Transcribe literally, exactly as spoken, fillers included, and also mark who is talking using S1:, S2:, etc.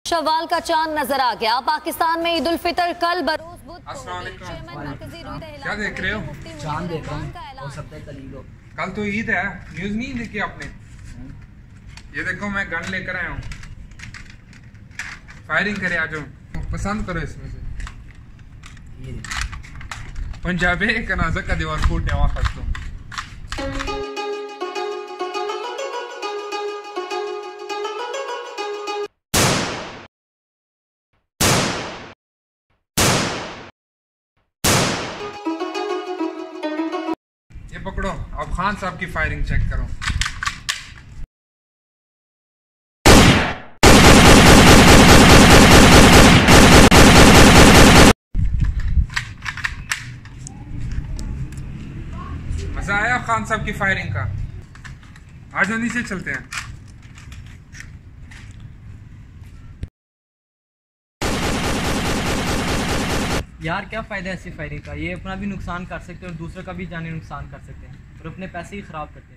S1: शवाल का चांद नजर आ गया। पाकिस्तान में ईद उल फितर कल बरोज बुध को
S2: क्या देख रहे हो?
S3: चांद देख रहा हूं। हो सकता है कल ईद हो।
S2: कल तो ईद है। न्यूज नहीं देखी आपने? ये देखो मैं गन लेकर आया हूँ, फायरिंग करे। आ जाओ, पसंद करो इसमें से। पंजाबी कनाजा का दीवार फूटे वहां फंस तुम। ये पकड़ो, अब खान साहब की फायरिंग चेक करो। मजा आया खान साहब की फायरिंग का? आज जल्दी से चलते हैं।
S3: यार क्या फायदा है ऐसी फायरिंग का? ये अपना भी नुकसान कर सकते हैं और दूसरे का भी जानी नुकसान कर सकते हैं और अपने पैसे ही खराब करते हैं।